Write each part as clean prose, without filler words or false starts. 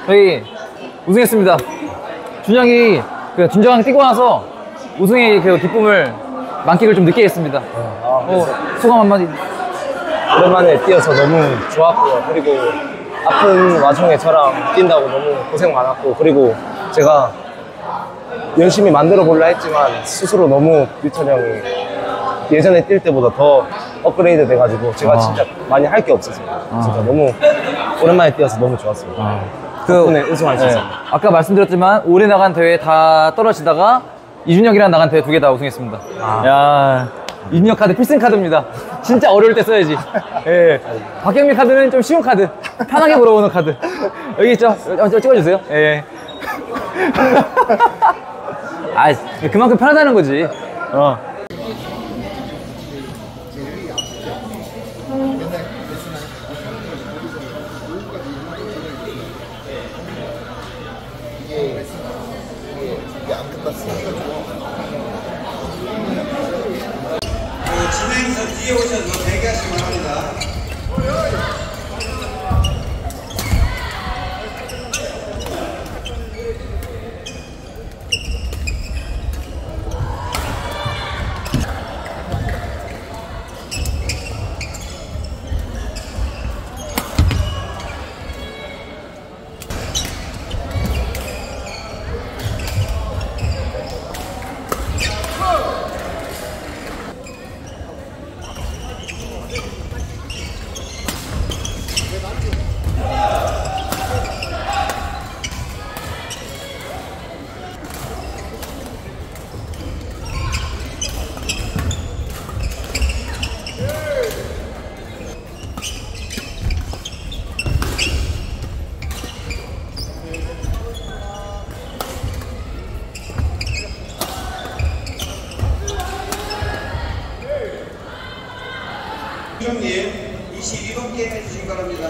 저희 우승했습니다. 준영이 그 준정왕 뛰고 나서 우승의 그 기쁨을 만끽을 좀 늦게 했습니다. 소감 한마디. 오랜만에 뛰어서 너무 좋았고요. 그리고 아픈 와중에 저랑 뛴다고 너무 고생 많았고, 그리고 제가 열심히 만들어 보려 했지만 스스로 너무 유턴 형이 예전에 뛸 때보다 더 업그레이드 돼가지고 제가 진짜 많이 할 게 없었어요. 진짜 너무 오랜만에 뛰어서 너무 좋았어요. 덕분에 우승할 수 있었어요. 아까 말씀드렸지만 올해 나간 대회 다 떨어지다가 이준혁이랑 나간 대회 2개 다 우승했습니다. 야, 이준혁 카드 필승 카드입니다. 진짜 어려울 때 써야지. 예. 박경민 카드는 좀 쉬운 카드, 편하게 물어보는 카드. 여기 있죠? 찍어주세요. 예. 아, 그만큼 편하다는 거지. 진행서 뒤에 오셔서 대기하시기 바랍니다. 주장님 22번 게임 해주시기 바랍니다.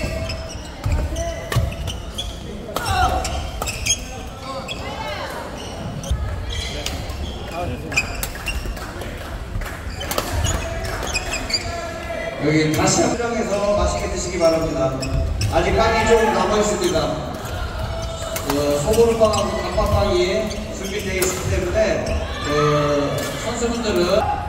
여기 다시 한정해서 맛있게 드시기 바랍니다. 아직 빵이 좀 남아 있습니다. 소보루빵하고 단팥빵이 준비되어 있기 때문에 선수분들은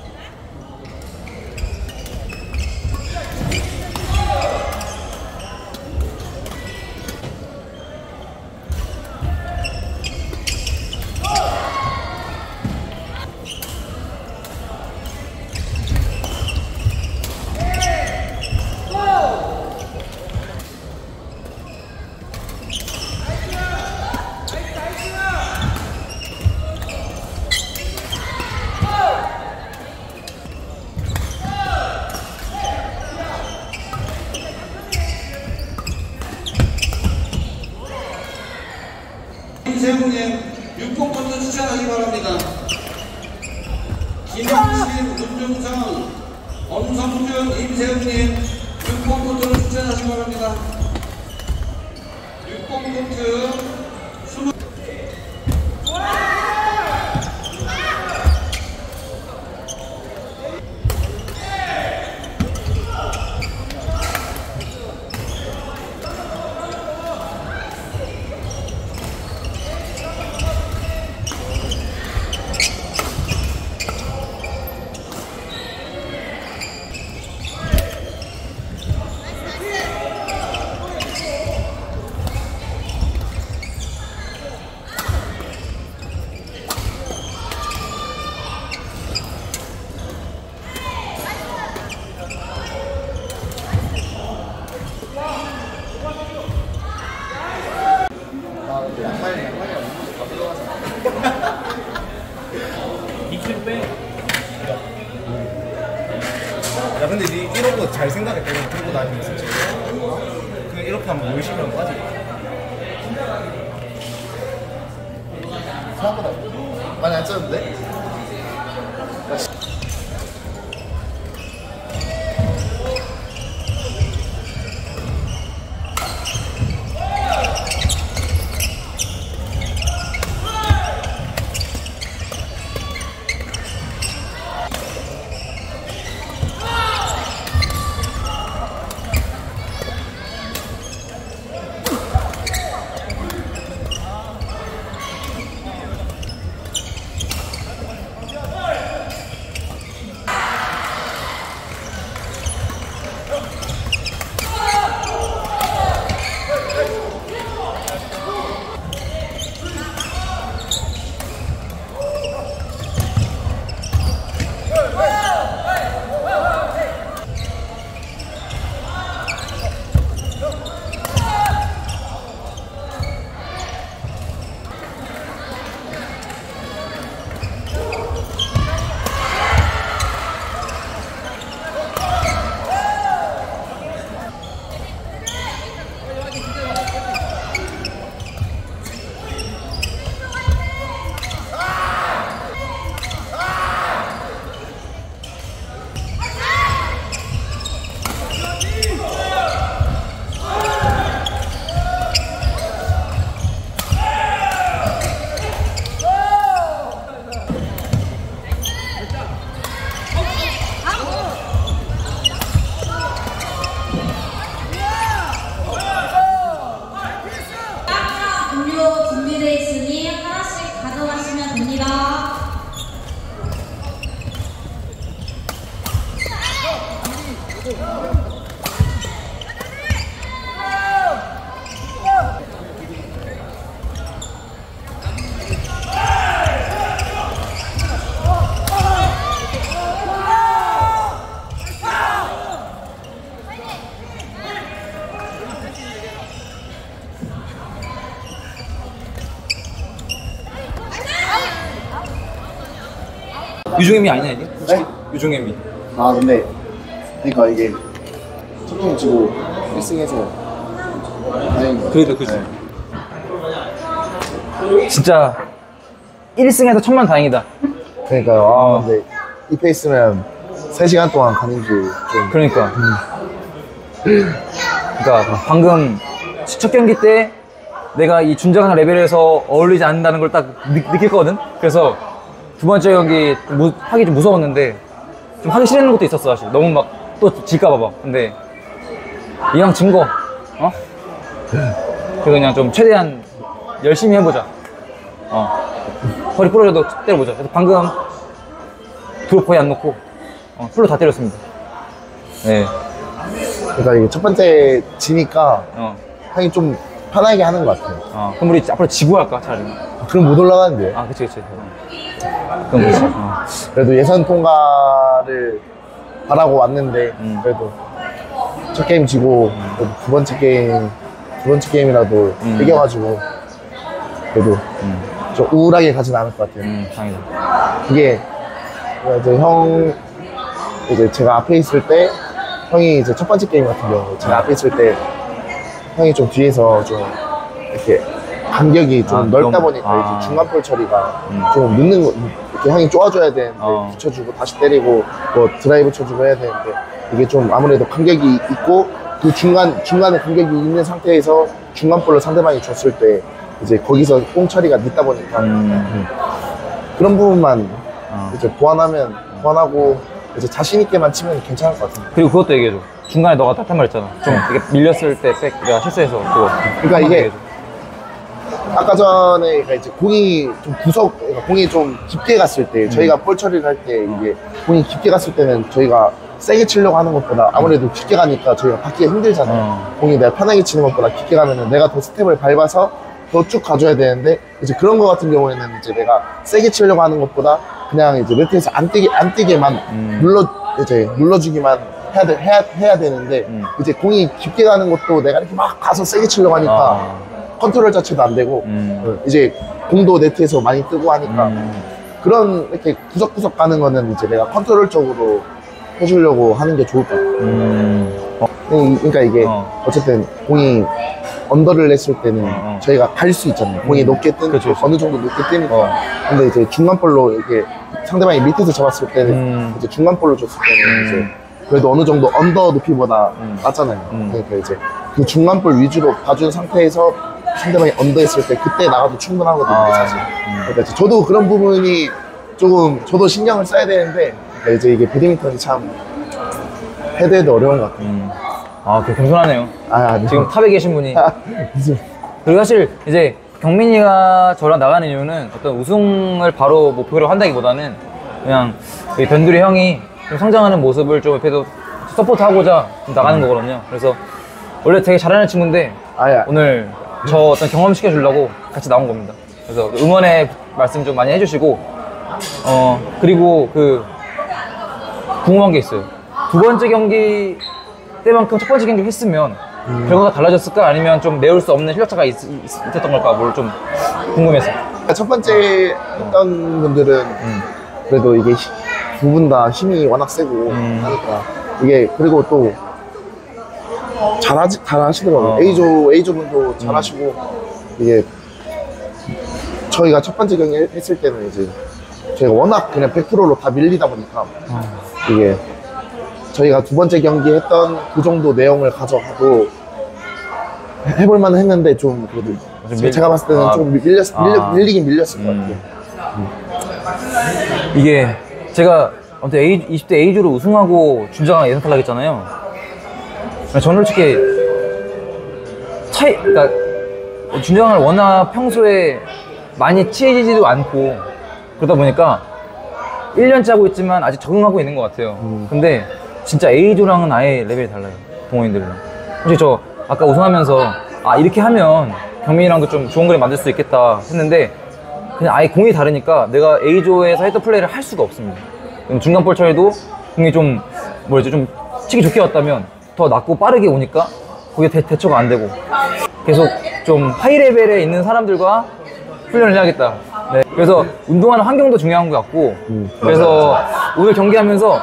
김세훈님 6번 먼저 추천하기 바랍니다. 김학신, 문종성, 엄성준, 임세훈님 6번 코트로 추천하시기 바랍니다. 6번 코트 야 근데 니 이런 거 잘 생각했다. 이거 들고 다니면서 그냥 이렇게 하면 열심히 하면 빠지고 생각보다 많이 안 쪘는데? 유종의미 아니냐 이게? 네? 유종의미. 아 근데 그러니까 이게 첫 경기 지고 1승해서 다행인 것 같아요. 그래도 그지. 진짜 1승해서 천만 다행이다. 그러니까요. 아 근데 이 페이스면 3시간 동안 가는 게 좀 그러니까. 그러니까 방금 첫 경기 때 내가 이 준정한 레벨에서 어울리지 않는다는 걸 딱 느꼈거든. 그래서 두 번째 경기 하기 좀 무서웠는데 좀 하기 싫은 것도 있었어 사실. 너무 막 또 질까봐 봐. 근데 이왕 진 거, 어? 그래서 그냥 좀 최대한 열심히 해보자. 허리 부러져도 때려보자. 그래서 방금 드롭 거의 안 놓고 풀로 다 때렸습니다. 네. 그러니까 이게 첫 번째 지니까 어. 형이 좀 편하게 하는 것 같아요. 그럼 우리 앞으로 지구 할까 차라리. 그럼 못 올라가는데. 아, 그치. 그럼 그치. 그래도 예선 통과를 바라고 왔는데 그래도 첫 게임 지고 또 두 번째 게임이라도 이겨가지고 그래도 좀 우울하게 가진 않을 것 같아요. 다행이다. 그게 이제 이제 제가 앞에 있을 때 형이 이제 첫 번째 게임 같은 경우 제가 앞에 있을 때 형이 좀 뒤에서 좀 이렇게 간격이 좀 넓다 너무- 보니까 이제 중간볼 처리가 좀 늦는 거 이렇게 형이 쪼아줘야 되는데 붙여주고 다시 때리고 뭐 드라이브 쳐주고 해야 되는데 이게 좀 아무래도 간격이 있고 그 중간에 간격이 있는 상태에서 중간볼을 상대방이 줬을 때 이제 거기서 공 처리가 늦다 보니까 그런 부분만 이제 보완하고 이제 자신 있게만 치면 괜찮을 것 같은데. 그리고 그것도 얘기해줘. 중간에 너가 딱한 말 했잖아. 좀 이게 밀렸을 때 내가 실수해서 그거. 그러니까 이게 아까 전에 그러니까 이제 공이 좀 그러니까 공이 좀 깊게 갔을 때 저희가 볼 처리를 할 때 이게 공이 깊게 갔을 때는 저희가 세게 치려고 하는 것보다 아무래도 깊게 가니까 저희가 받기가 힘들잖아요. 공이 내가 편하게 치는 것보다 깊게 가면은 내가 더 스텝을 밟아서 더 쭉 가줘야 되는데 이제 그런 거 같은 경우에는 이제 내가 세게 치려고 하는 것보다 그냥 이제 매트에서 안 뛰게만 눌러주기만 해야 되는데 이제 공이 깊게 가는 것도 내가 이렇게 막 가서 세게 치려고 하니까 컨트롤 자체도 안 되고 이제 공도 네트에서 많이 뜨고 하니까 그런 이렇게 구석구석 가는 거는 이제 내가 컨트롤적으로 해주려고 하는 게 좋을 것 같아요. 그러니까 이게 어쨌든 공이 언더를 냈을 때는 저희가 갈 수 있잖아요. 공이 높게 어느 정도 높게 뜨니까. 근데 이제 중간볼로 이렇게 상대방이 밑에서 잡았을 때는 이제 중간볼로 줬을 때는 이제 그래도 어느 정도 언더 높이보다 낮잖아요. 그러니까 이제 그 중간볼 위주로 봐준 상태에서 상대방이 언더 했을 때 그때 나가도 충분하거든요, 사실. 그러니까 이제 저도 그런 부분이 조금 저도 신경을 써야 되는데 그러니까 이제 이게 배드민턴이 참 해도 어려운 것 같아요. 되게 겸손하네요. 네. 지금 탑에 계신 분이. 그리고 사실 이제 경민이가 저랑 나가는 이유는 어떤 우승을 바로 목표로 한다기보다는 그냥 이 변두리 형이 좀 성장하는 모습을 좀 옆에서 서포트하고자 좀 나가는 거거든요. 그래서 원래 되게 잘하는 친구인데 오늘 저 어떤 경험 시켜주려고 같이 나온 겁니다. 그래서 응원의 말씀 좀 많이 해주시고 그리고 궁금한 게 있어요. 두 번째 경기 때만큼 첫 번째 경기 했으면 결과가 달라졌을까? 아니면 좀 메울 수 없는 실력차가 있었던 걸까? 뭘 좀 궁금해서. 첫 번째 했던 분들은 그래도 이게 두 분 다 힘이 워낙 세고 하니까 이게 그리고 또 잘하시더라고요. A조 분도 잘하시고 이게 저희가 첫 번째 경기 했을 때는 이제 저희가 워낙 그냥 100%로 다 밀리다 보니까 이게 저희가 두 번째 경기 했던 그 정도 내용을 가져가도 해볼만 했는데 좀 그래도 제가 봤을 때는 좀 밀리긴 밀렸을 것 같아요. 이게 제가 아무튼 20대 A조로 우승하고 준정아 예선 탈락했잖아요. 저는 솔직히 그러니까 준정아를 워낙 평소에 많이 치이지도 않고 그러다 보니까 1년째 하고 있지만 아직 적응하고 있는 것 같아요. 근데 진짜 A조랑은 아예 레벨이 달라요. 동호인들이랑. 솔직히 저 아까 우승하면서 아 이렇게 하면 경민이랑도 좀 좋은 그림 만들 수 있겠다 했는데 그냥 아예 공이 다르니까 내가 A조에서 했던 플레이를 할 수가 없습니다. 중간 볼 처리도 공이 좀 뭐였지 좀 치기 좋게 왔다면 더 낮고 빠르게 오니까 그게 대처가 안 되고 계속 좀 하이 레벨에 있는 사람들과 훈련을 해야겠다. 네. 그래서 운동하는 환경도 중요한 것 같고 그래서 오늘 경기하면서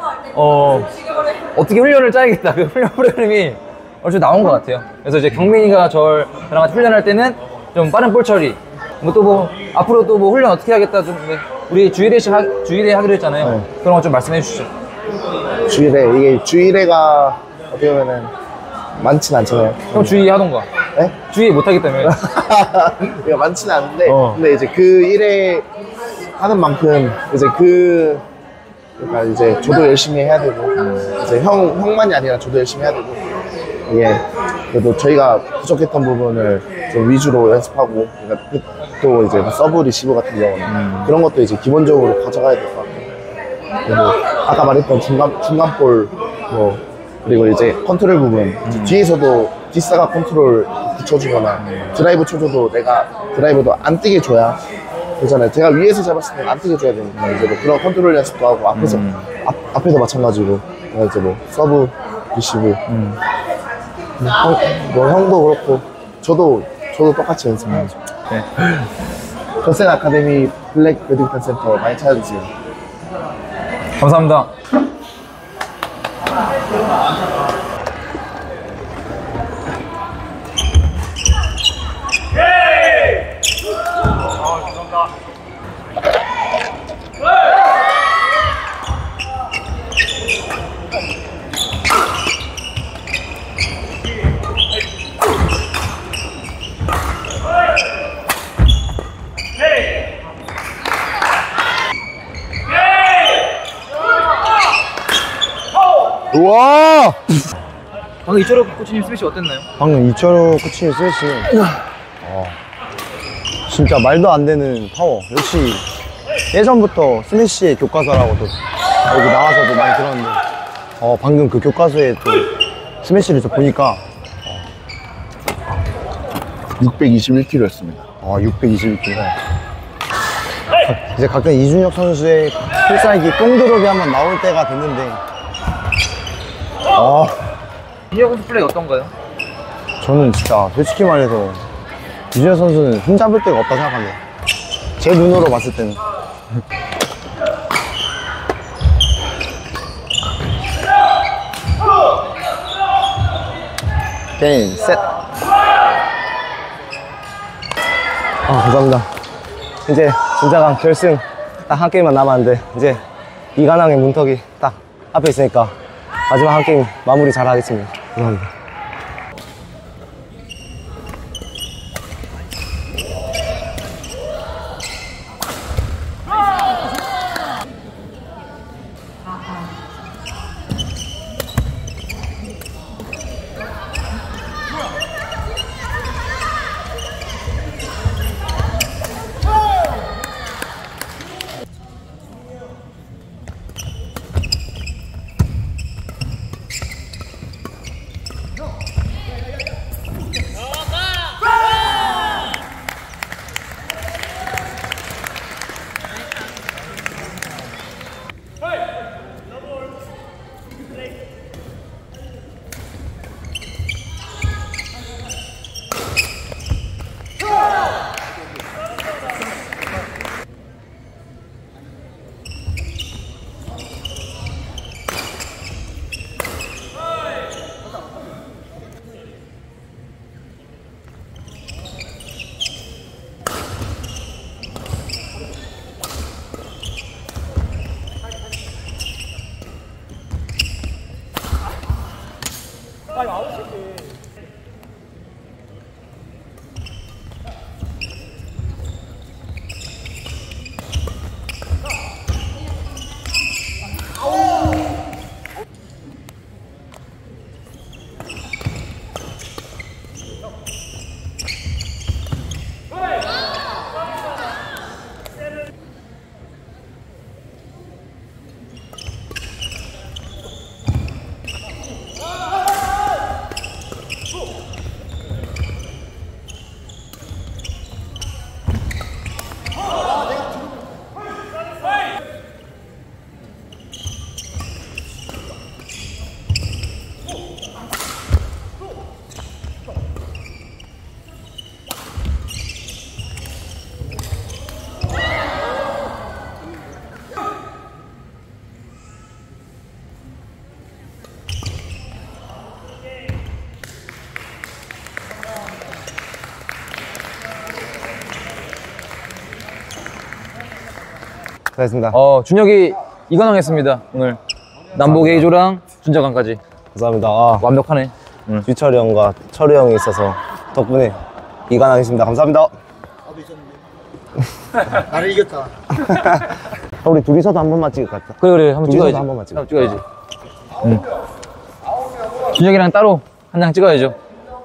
어떻게 훈련을 짜야겠다. 그 훈련 프로그램이 얼추 나온 것 같아요. 그래서 이제 경민이가 저랑 같이 훈련할 때는 좀 빠른 볼 처리 앞으로 또 뭐 훈련 어떻게 하겠다 좀 우리 주일에 하기로 했잖아요. 네. 그런 거 좀 말씀해 주시죠. 주일에 이게 주일에가 어떻게 보면은 많진 않잖아요. 형 주의 하던가. 네? 주의 못 하겠다며. 이게 많지는 않은데 어. 근데 이제 그 일에 하는 만큼 이제 그러니까 이제 저도 열심히 해야 되고 이제 형만이 아니라 저도 열심히 해야 되고 이게 그래도 저희가 부족했던 부분을 좀 위주로 연습하고 그러니까 또 이제 서브 리시브 같은 경우는 그런 것도 이제 기본적으로 가져가야 될 것 같아요. 그리고 아까 말했던 중간볼 그리고 이제 컨트롤 부분 뒤에서도 뒷사가 컨트롤 붙여주거나 드라이브 쳐줘도 내가 드라이브도 안 뜨게 줘야 되잖아요. 제가 위에서 잡았을 때는 안 뜨게 줘야 되니까 이제 뭐 그런 컨트롤 연습도 하고 앞에서 마찬가지로 이제 뭐 서브 리시브 형도 그렇고 저도 똑같이 연습해야죠. 네. 저센 아카데미 블랙 배드민턴 센터 많이 찾아주세요. 감사합니다. 우와! 방금 이철호 코치님 스매시 어땠나요? 방금 이철호 코치의 스매시는 진짜 말도 안 되는 파워. 역시 예전부터 스매시의 교과서라고도 여기 나와서도 많이 들었는데 방금 그 교과서에 또 스매시를 저 보니까 621kg였습니다. 621kg. 이제 가끔 이준혁 선수의 필살기 꽁드롭이 한번 나올 때가 됐는데 이혁 선수 플레이 어떤가요? 저는 진짜 솔직히 말해서 이준혁 선수는 흠잡을 데가 없다 생각합니다. 제 눈으로 봤을 때는. 게임 셋. 감사합니다. 이제 진짜강 결승 딱 한 게임만 남았는데 이제 이관왕의 문턱이 딱 앞에 있으니까 마지막 한 게임 마무리 잘 하겠습니다. 감사합니다. 수고하셨습니다. 준혁이 이관왕 했습니다, 오늘. 남복 A조랑 준자강까지. 감사합니다. 아, 완벽하네. 유철이 형과 철우 형이 있어서 덕분에 이관하겠습니다. 감사합니다. 나를 이겼다. 우리 둘이서도 한 번만 찍을까? 그래, 한번 둘이서도 찍어야지. 한 번만 찍어. 한번 찍어야지. 준혁이랑 따로 한 장 찍어야죠.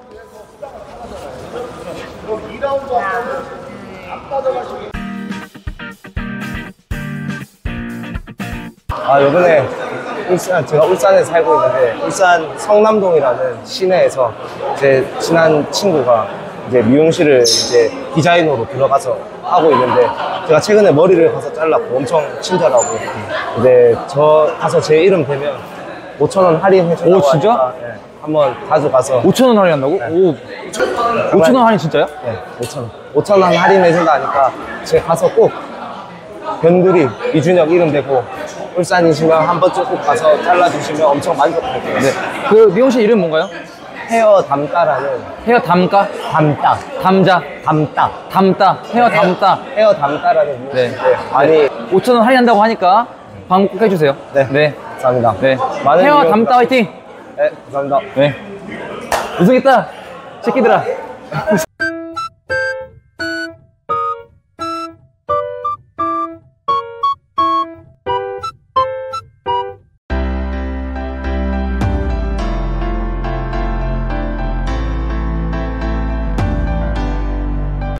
요번에 제가 울산에 살고 있는데, 울산 성남동이라는 시내에서 제 친한 친구가 이제 미용실을 이제 디자이너로 들어가서 하고 있는데, 제가 최근에 머리를 가서 잘랐고 엄청 친절하고, 이제 저 가서 제 이름 대면 5,000원 할인해준다고 오, 진짜? 하니까, 네, 한번 가져가서 5,000원 할인한다고? 오. 5,000원 할인 진짜요? 네, 5,000원 할인해준다 하니까 제가 가서 꼭 변두리 이준혁 이름 대고 울산이시면 한 번쯤 꼭 가서 잘라주시면 엄청 만족할 거예요. 네. 그 미용실 이름 뭔가요? 헤어 담따라는 헤어 담가? 담따 담자. 담따 담다. 헤어 담다. 헤어 담따라는 네. 미용실인데 많이 5,000원 할인한다고 하니까 방문 꼭 해주세요. 네. 네. 감사합니다. 네. 많은 헤어 이용 담다 화이팅! 네, 감사합니다. 네. 우승했다. 새끼들아.